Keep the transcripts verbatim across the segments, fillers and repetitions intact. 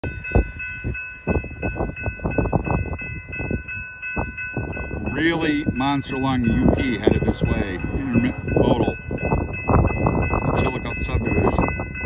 Really monster long U P headed this way, intermodal, the Chillicothe Subdivision.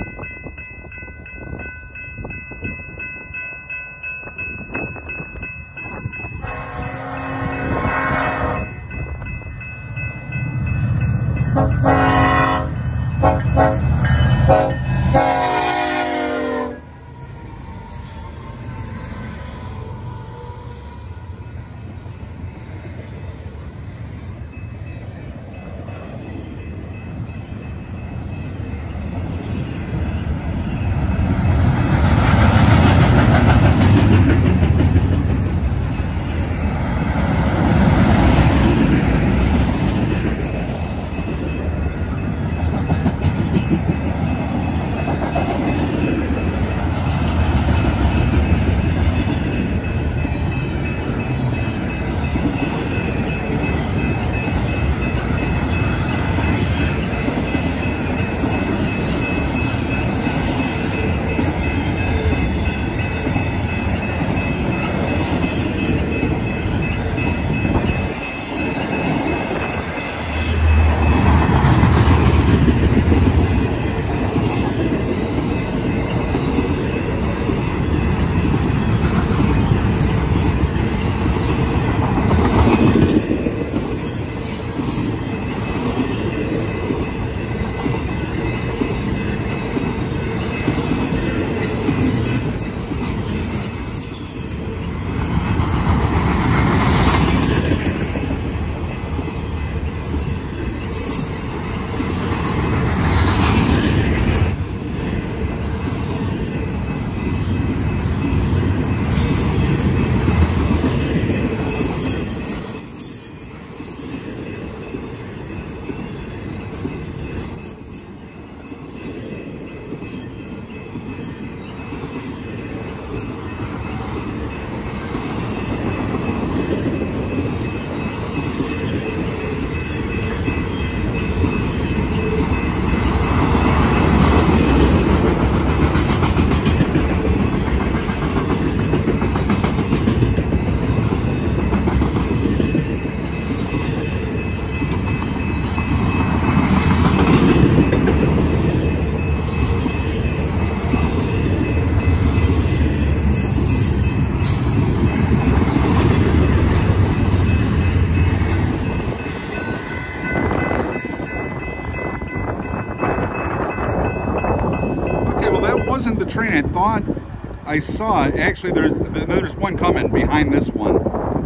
Wasn't the train I thought I saw. Actually, there's there's one coming behind this one.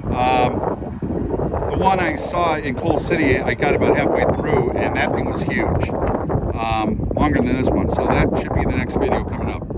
Um, the one I saw in Coal City, I got about halfway through, and that thing was huge, um, longer than this one. So that should be the next video coming up.